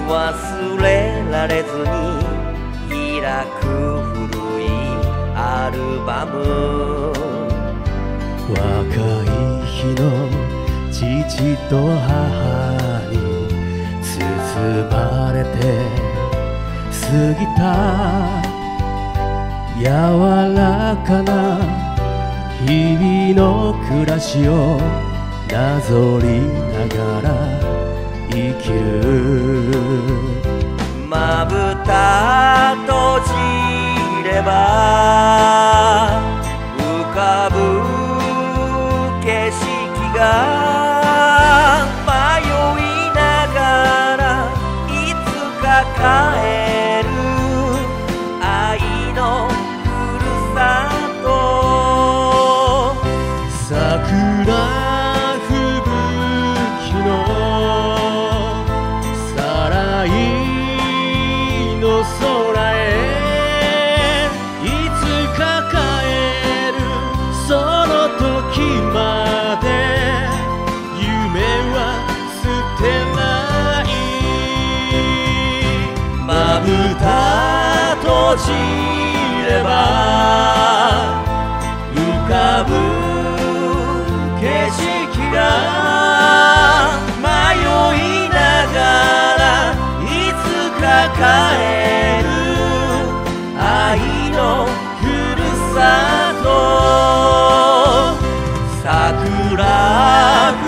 忘れられずに開く古いアルバム。 若い日の父と母に包まれて過ぎた柔らかな日々の暮らしをなぞりながら生きる。 まぶた閉じれば浮かぶ景色が迷いながらいつか帰る愛のふるさと。 桜吹雪のさらいの空へいつか帰るその時まで夢は捨てない。 まぶた閉じれば浮かぶ景色が迷いながらいつか帰る愛のふるさと。桜